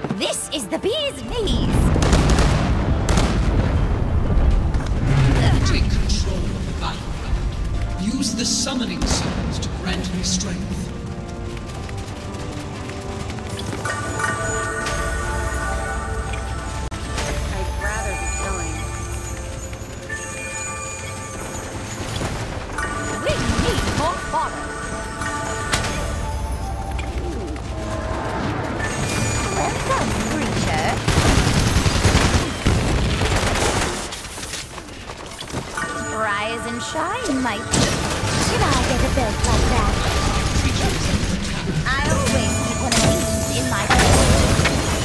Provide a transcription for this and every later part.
This is the bee's knees! Take control of the battleground. Use the summoning stones to grant me strength. I'd rather be killing. We need more fodder! Welcome, creature! Rise and shine, mate. Should I get a belt like that? I always keep one of these in my pocket.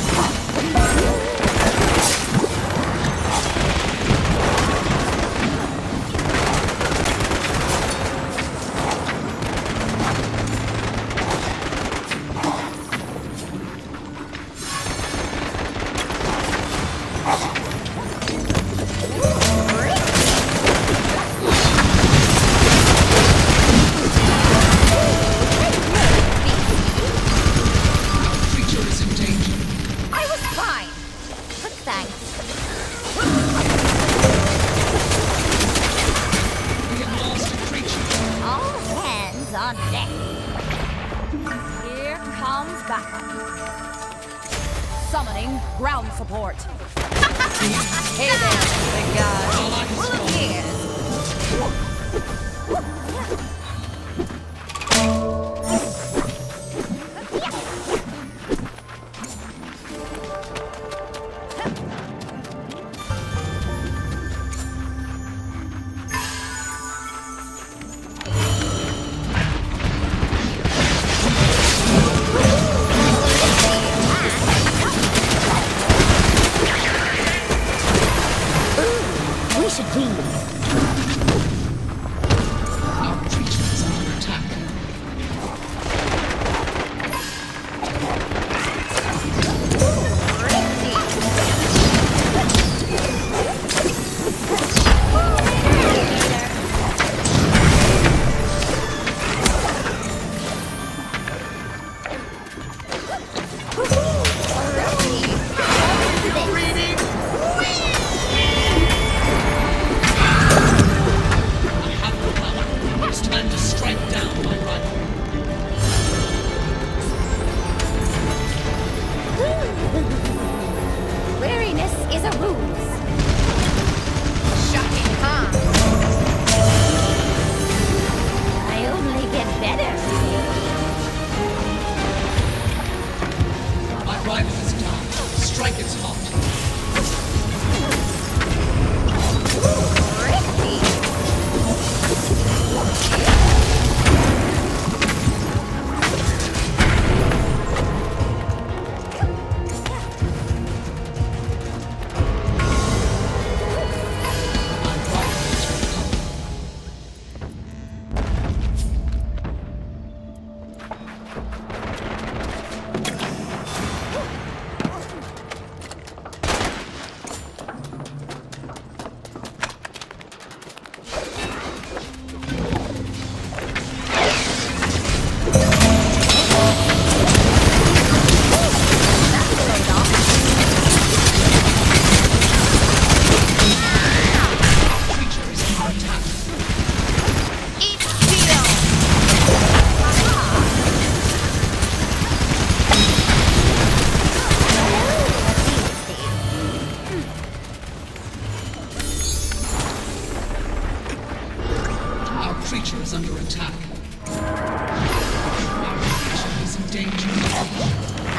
On deck. Here comes backup. Summoning ground support. Hey there, big guy. Full of years. Wariness is a ruse. Shocking, huh? I only get better. My rival is down. Strike its heart. Creature is under attack. Our creature is in danger.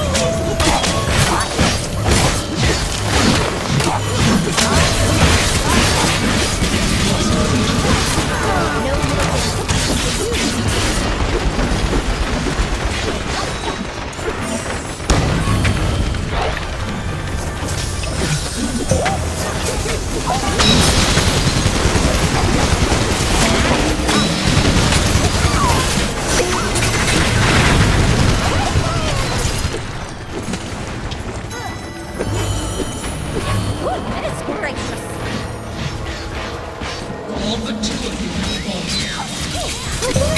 Goodness gracious! All but two of you have fallen.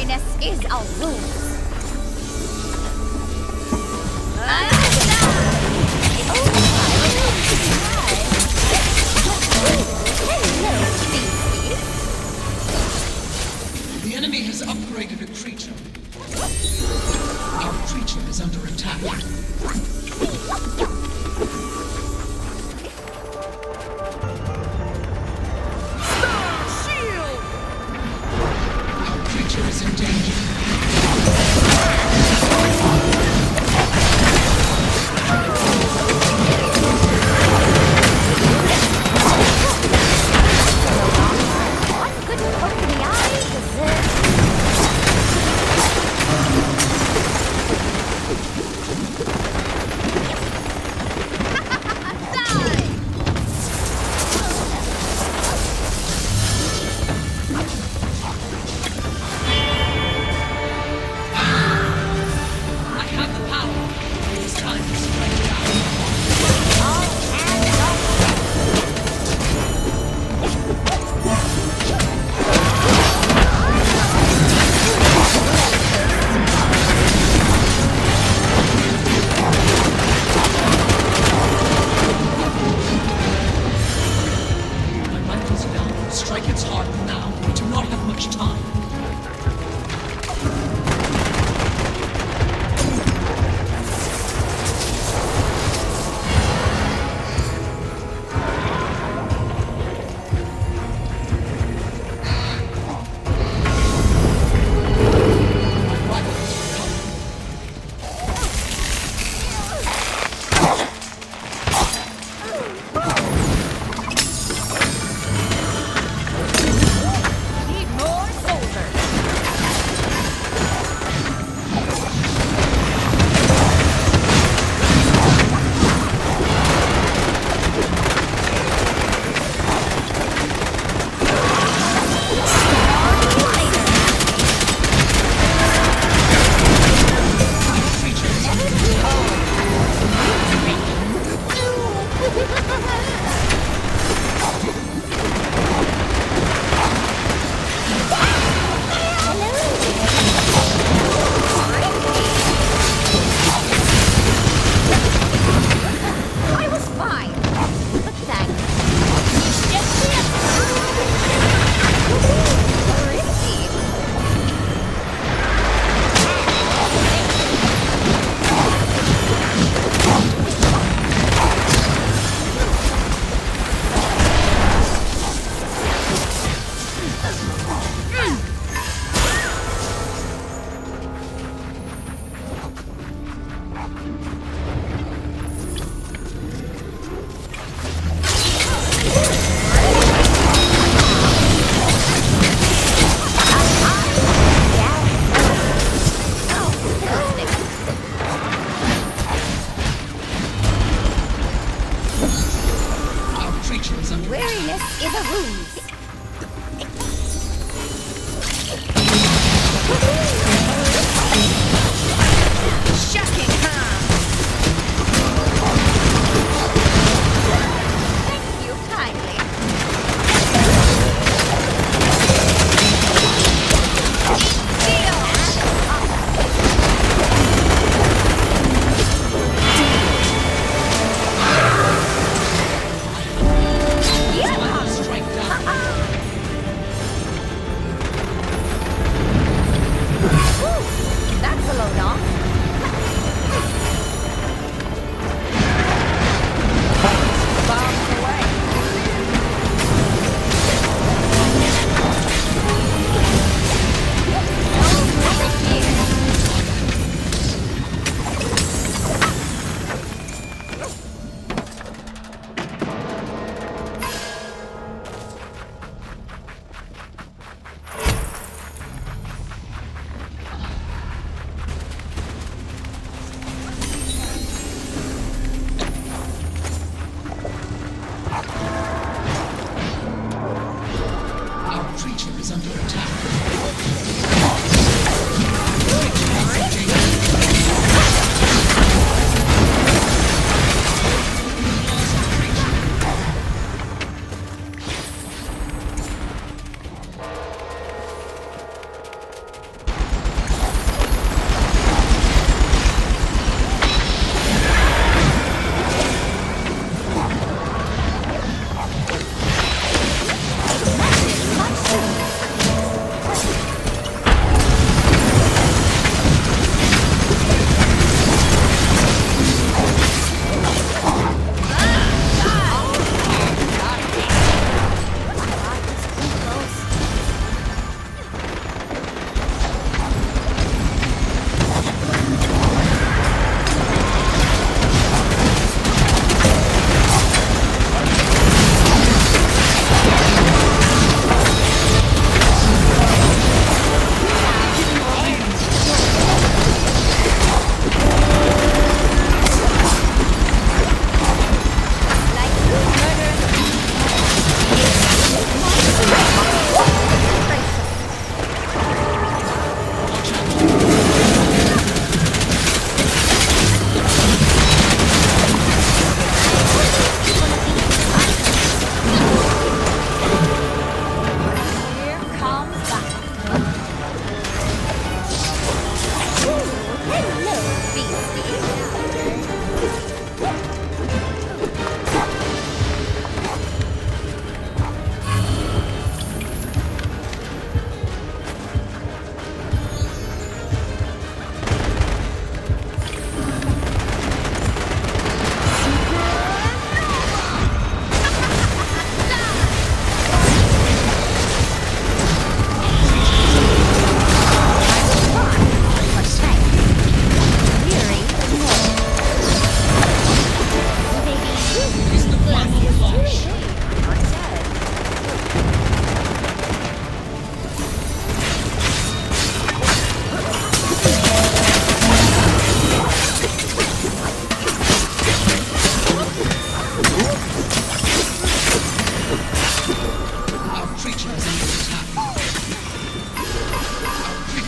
Weariness is a ruse. The enemy has upgraded a creature. Our creature is under attack. Our creature is in danger. One good poke in the eye deserves. I have the power. It's time to strike down. My rifle's down. Strike its heart now. We do not have much time. My rifle is recovered. Need more soldiers. I was fine, but thanks. Risky. Our creature is under attack. Weariness is a ruse. Shocking, huh? Thank you kindly. Strike down. That's a load off. Bombs away. Our creature is under attack.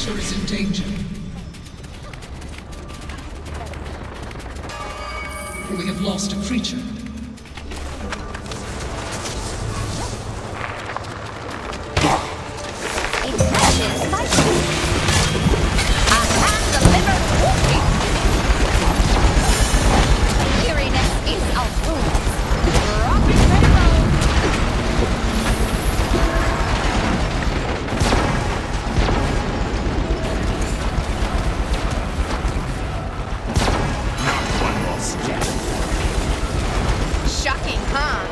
creature is in danger. We have lost a creature. It matches my shoe. I am the liver walking. Weariness is a wound. Rock and roll. Shocking, huh?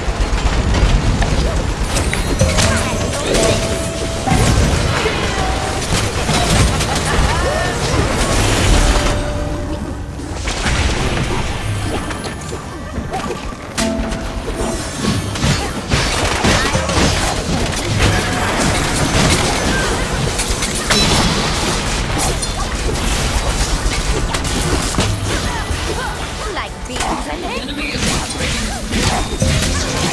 Like beans and eggs. Enemy is operating.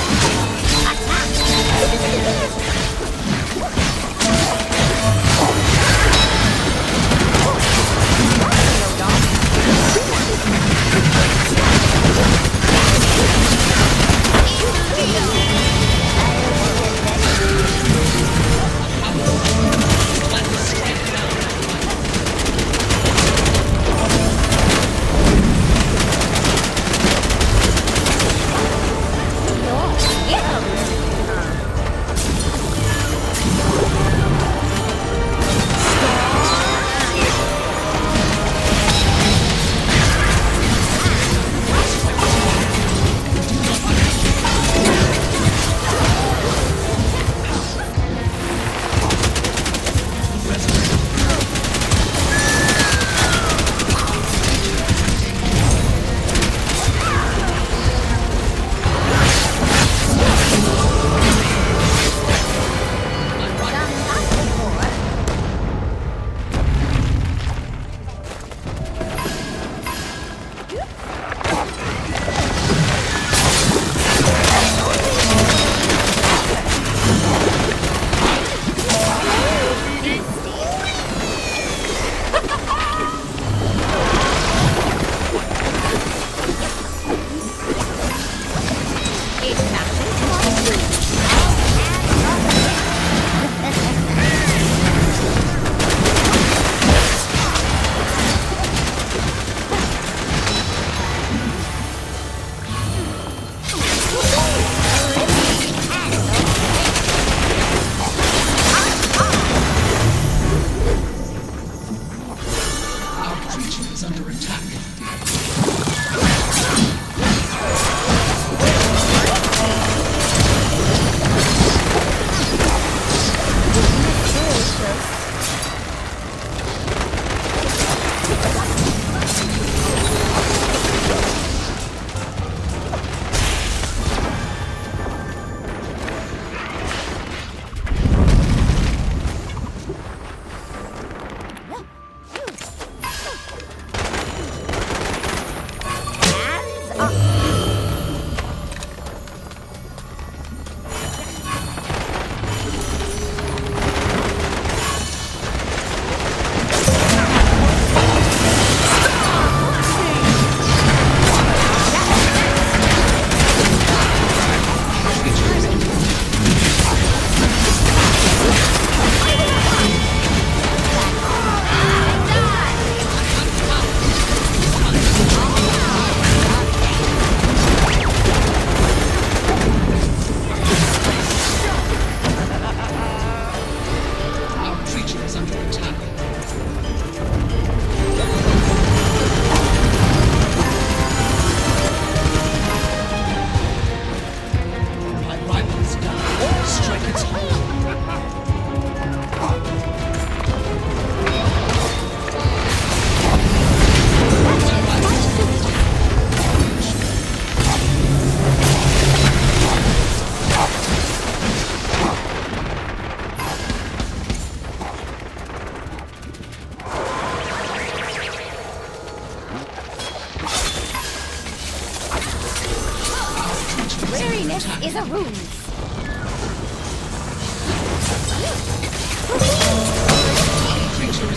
Weariness is a ruse. Creature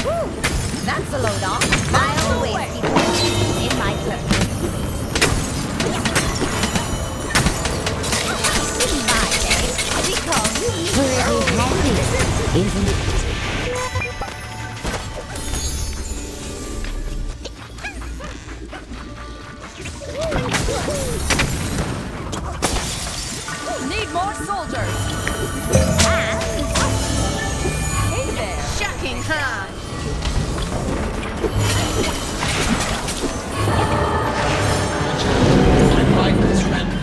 That's a load off. I always keep one in my purse. In my day, we call you Pretty handy, isn't it? Need more soldiers. Hey there. Shocking, huh? My rivals rampage.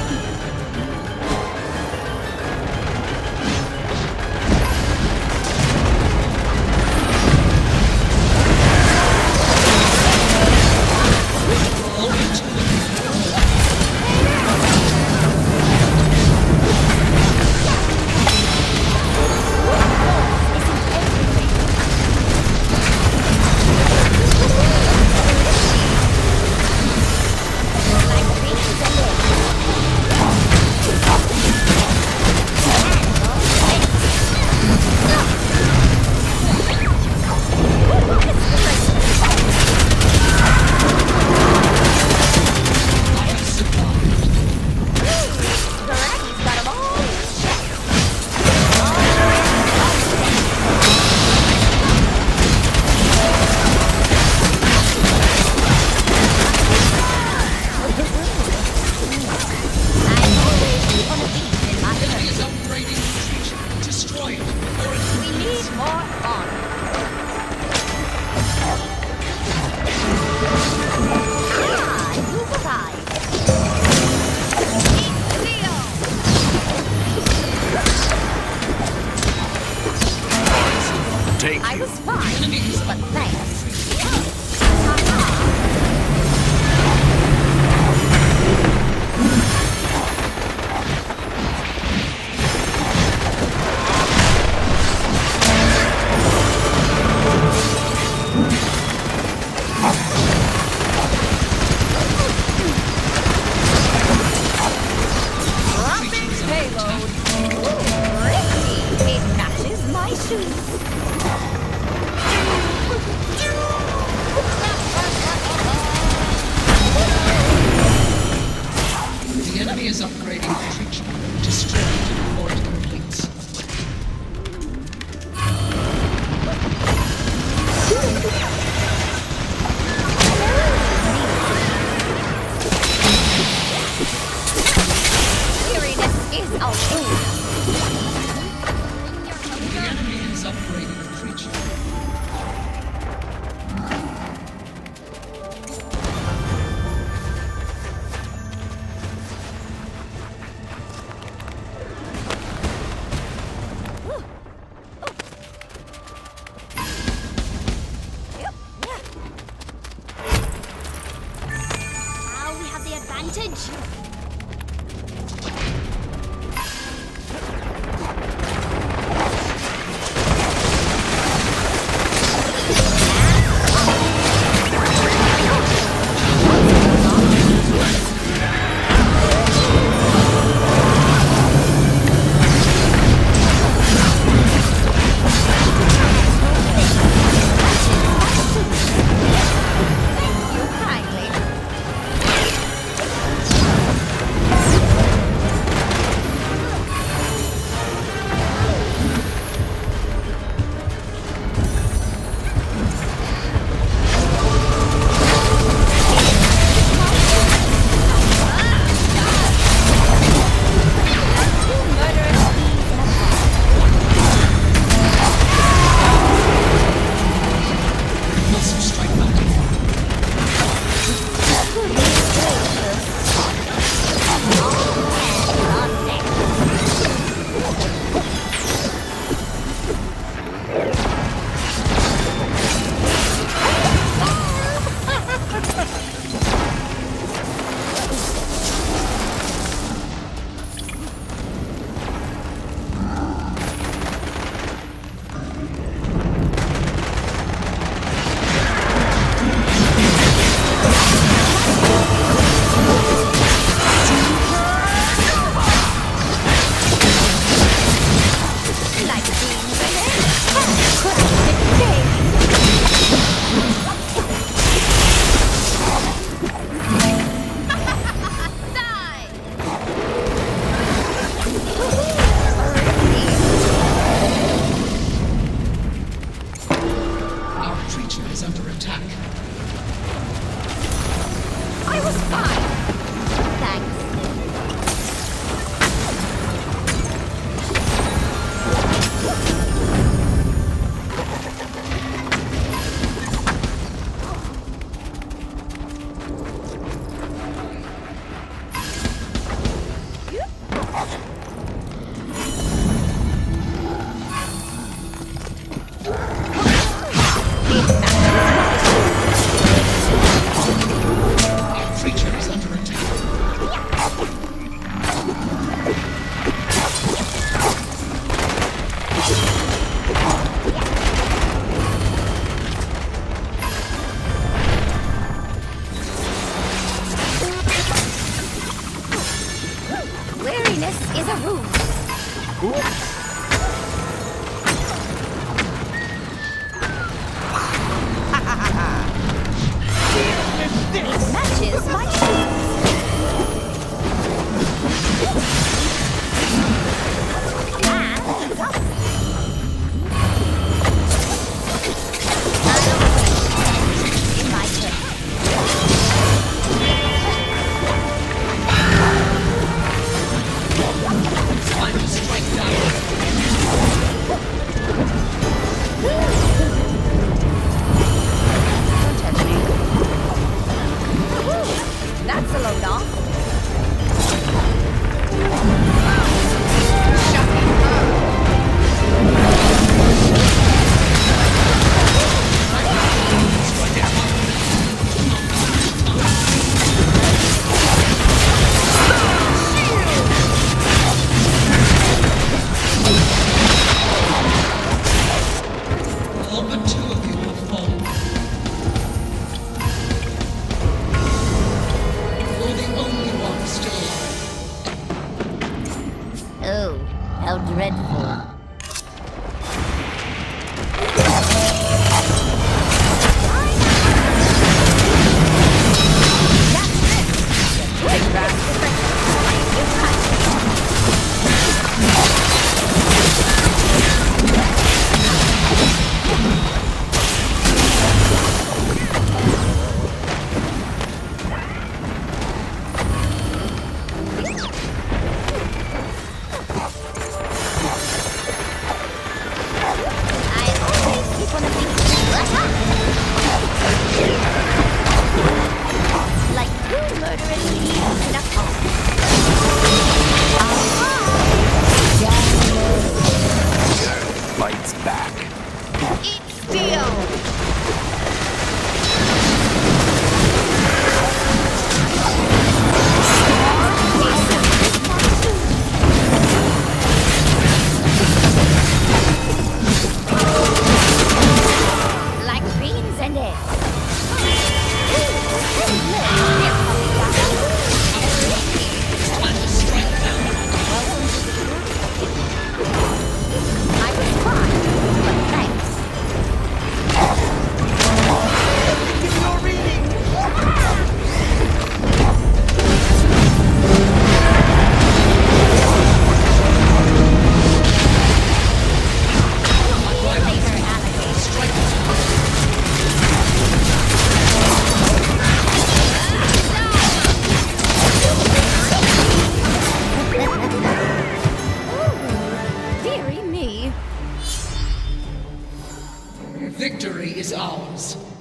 I was fine, but thanks. Payload. It matches my shoes. The enemy is upgrading the creature. Destroy it before it completes. Weariness is our food. The enemy is upgrading the creature. Now we have the advantage. Thank you kindly. Wariness is a ruse. It matches my shoes. And it's up. In my turn. Time to strike down. Don't touch me. That's a load off. Shocking her. All but two of you will fall. You're the only one still alive. Oh, how dreadful. Fights back. Eat steel! Like beans and eggs. Time to strike down. I was fine, but thanks. Later, alligator. Strike Dearie me. Victory is ours.